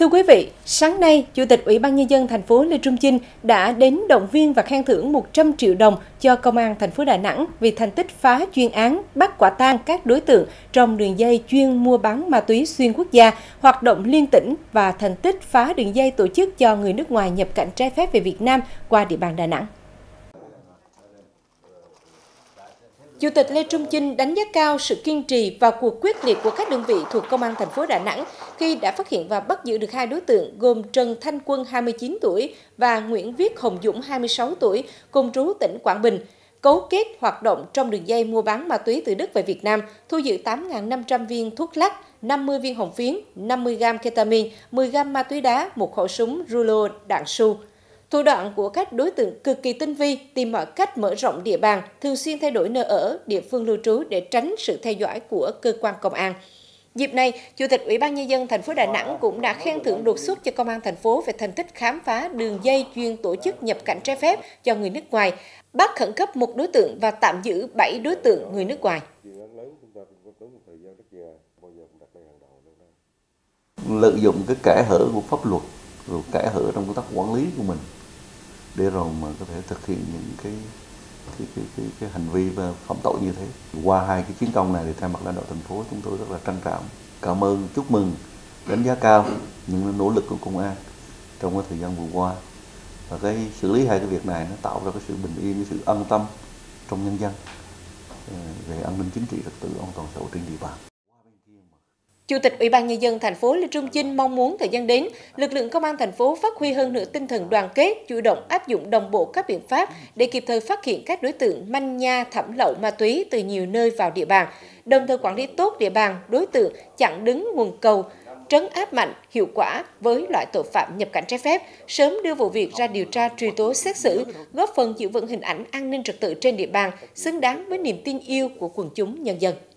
Thưa quý vị, sáng nay, Chủ tịch Ủy ban Nhân dân thành phố Lê Trung Chinh đã đến động viên và khen thưởng 100 triệu đồng cho Công an thành phố Đà Nẵng vì thành tích phá chuyên án bắt quả tang các đối tượng trong đường dây chuyên mua bán ma túy xuyên quốc gia, hoạt động liên tỉnh và thành tích phá đường dây tổ chức cho người nước ngoài nhập cảnh trái phép về Việt Nam qua địa bàn Đà Nẵng. Chủ tịch Lê Trung Chinh đánh giá cao sự kiên trì và cuộc quyết liệt của các đơn vị thuộc Công an thành phố Đà Nẵng khi đã phát hiện và bắt giữ được hai đối tượng gồm Trần Thanh Quân 29 tuổi và Nguyễn Viết Hồng Dũng 26 tuổi, cùng trú tỉnh Quảng Bình, cấu kết hoạt động trong đường dây mua bán ma túy từ Đức về Việt Nam, thu giữ 8.500 viên thuốc lắc, 50 viên hồng phiến, 50 gram ketamine, 10 gram ma túy đá, một khẩu súng rulo đạn su. Thủ đoạn của các đối tượng cực kỳ tinh vi, tìm mọi cách mở rộng địa bàn, thường xuyên thay đổi nơi ở, địa phương lưu trú để tránh sự theo dõi của cơ quan công an. Dịp này, Chủ tịch Ủy ban Nhân dân thành phố Đà Nẵng cũng đã khen thưởng đột xuất cho Công an thành phố về thành tích khám phá đường dây chuyên tổ chức nhập cảnh trái phép cho người nước ngoài, bắt khẩn cấp một đối tượng và tạm giữ 7 đối tượng người nước ngoài. Lợi dụng cái kẽ hở của pháp luật, rồi kẽ hở trong công tác quản lý của mình để rồi mà có thể thực hiện những cái hành vi và phạm tội như thế. Qua hai cái chiến công này thì thay mặt lãnh đạo thành phố chúng tôi rất là trân trọng, cảm ơn, chúc mừng, đánh giá cao những nỗ lực của công an trong cái thời gian vừa qua, và cái xử lý hai cái việc này nó tạo ra cái sự bình yên, cái sự an tâm trong nhân dân về an ninh chính trị, trật tự an toàn xã hội trên địa bàn. Chủ tịch Ủy ban Nhân dân thành phố Lê Trung Chinh mong muốn thời gian đến, lực lượng công an thành phố phát huy hơn nữa tinh thần đoàn kết, chủ động áp dụng đồng bộ các biện pháp để kịp thời phát hiện các đối tượng manh nha thẩm lậu ma túy từ nhiều nơi vào địa bàn, đồng thời quản lý tốt địa bàn, đối tượng, chặn đứng nguồn cầu, trấn áp mạnh, hiệu quả với loại tội phạm nhập cảnh trái phép, sớm đưa vụ việc ra điều tra truy tố xét xử, góp phần giữ vững hình ảnh an ninh trật tự trên địa bàn, xứng đáng với niềm tin yêu của quần chúng nhân dân.